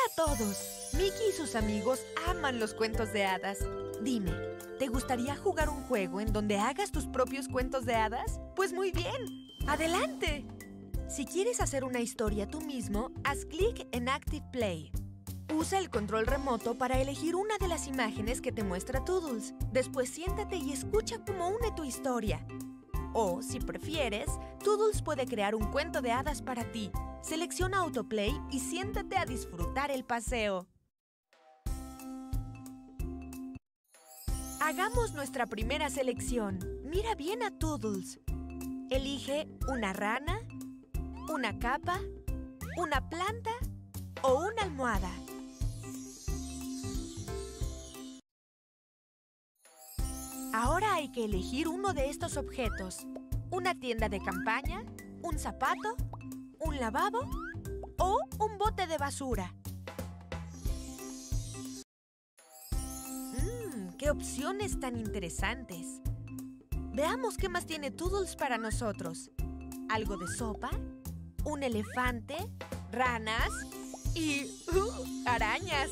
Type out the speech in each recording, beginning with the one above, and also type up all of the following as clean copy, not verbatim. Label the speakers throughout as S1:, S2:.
S1: a todos. Mickey y sus amigos aman los cuentos de hadas. Dime, ¿te gustaría jugar un juego en donde hagas tus propios cuentos de hadas? Pues muy bien, ¡adelante! Si quieres hacer una historia tú mismo, haz clic en Active Play. Usa el control remoto para elegir una de las imágenes que te muestra Toodles. Después siéntate y escucha cómo une tu historia. O, si prefieres, Toodles puede crear un cuento de hadas para ti. Selecciona Autoplay y siéntate a disfrutar el paseo. Hagamos nuestra primera selección. Mira bien a Toodles. Elige una rana, una capa, una planta o una almohada. Ahora hay que elegir uno de estos objetos. Una tienda de campaña, un zapato, un lavabo o un bote de basura. ¡Qué opciones tan interesantes! Veamos qué más tiene Toodles para nosotros. Algo de sopa, un elefante, ranas y arañas.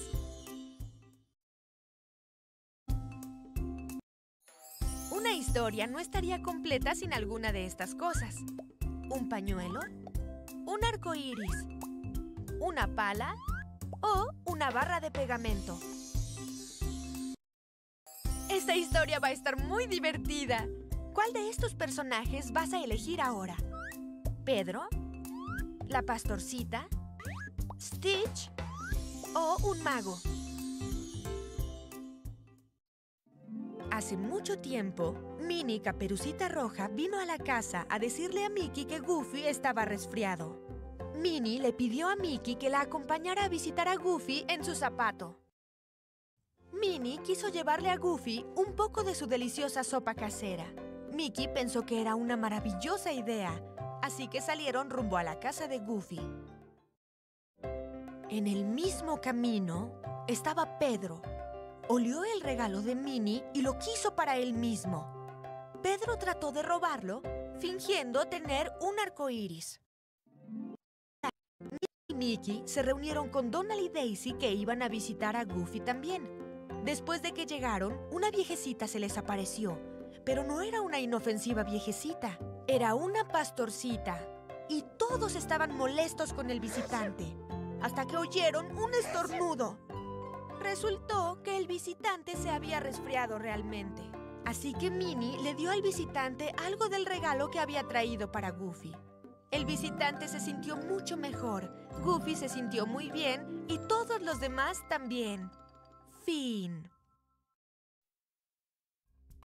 S1: Una historia no estaría completa sin alguna de estas cosas. Un pañuelo, un arco iris, una pala o una barra de pegamento. Esta historia va a estar muy divertida. ¿Cuál de estos personajes vas a elegir ahora? ¿Pedro? ¿La pastorcita? ¿Stitch? ¿O un mago? Hace mucho tiempo, Minnie Caperucita Roja vino a la casa a decirle a Mickey que Goofy estaba resfriado. Minnie le pidió a Mickey que la acompañara a visitar a Goofy en su zapato. Minnie quiso llevarle a Goofy un poco de su deliciosa sopa casera. Mickey pensó que era una maravillosa idea, así que salieron rumbo a la casa de Goofy. En el mismo camino estaba Pedro. Olió el regalo de Minnie y lo quiso para él mismo. Pedro trató de robarlo, fingiendo tener un arco iris. Minnie y Mickey se reunieron con Donald y Daisy, que iban a visitar a Goofy también. Después de que llegaron, una viejecita se les apareció, pero no era una inofensiva viejecita, era una pastorcita. Y todos estaban molestos con el visitante, hasta que oyeron un estornudo. Resultó que el visitante se había resfriado realmente. Así que Minnie le dio al visitante algo del regalo que había traído para Goofy. El visitante se sintió mucho mejor, Goofy se sintió muy bien y todos los demás también. Fin.